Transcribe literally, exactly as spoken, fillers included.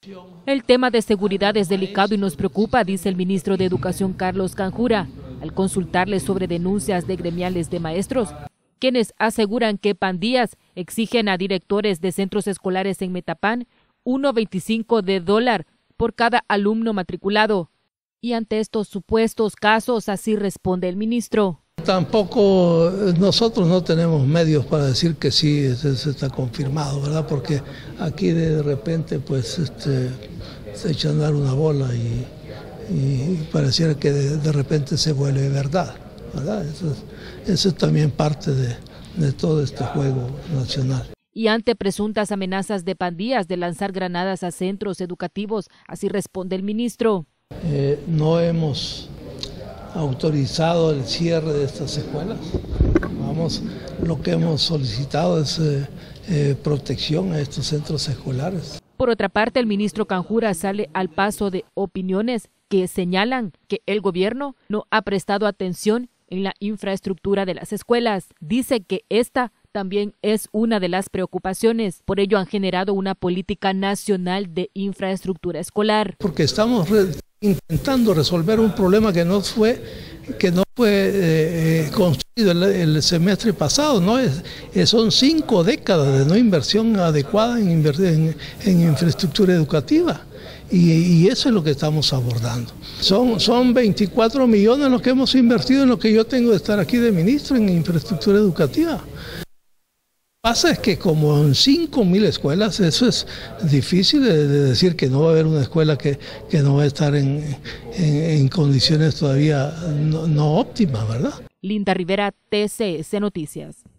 El tema de seguridad es delicado y nos preocupa, dice el ministro de Educación Carlos Canjura, al consultarle sobre denuncias de gremiales de maestros, quienes aseguran que pandillas exigen a directores de centros escolares en Metapán uno veinticinco de dólar por cada alumno matriculado. Y ante estos supuestos casos, así responde el ministro. Tampoco nosotros no tenemos medios para decir que sí, eso está confirmado, ¿verdad? Porque aquí de repente pues este, se echa a andar una bola y, y pareciera que de, de repente se vuelve verdad, ¿verdad? Eso es, eso es también parte de, de todo este juego nacional. Y ante presuntas amenazas de pandillas de lanzar granadas a centros educativos, así responde el ministro. Eh, no hemos autorizado el cierre de estas escuelas. Vamos, lo que hemos solicitado es eh, eh, protección a estos centros escolares. Por otra parte, el ministro Canjura sale al paso de opiniones que señalan que el gobierno no ha prestado atención en la infraestructura de las escuelas. Dice que esta también es una de las preocupaciones. Por ello han generado una política nacional de infraestructura escolar. Porque estamos re intentando resolver un problema que no fue que no fue eh, construido el, el semestre pasado, ¿no? Es, es, son cinco décadas de no inversión adecuada en, en, en infraestructura educativa. Y, y eso es lo que estamos abordando. Son, son veinticuatro millones los que hemos invertido en lo que yo tengo de estar aquí de ministro en infraestructura educativa. Lo que pasa es que como en cinco mil escuelas, eso es difícil de, de decir que no va a haber una escuela que, que no va a estar en, en, en condiciones todavía no, no óptimas, ¿verdad? Linda Rivera, T C S Noticias.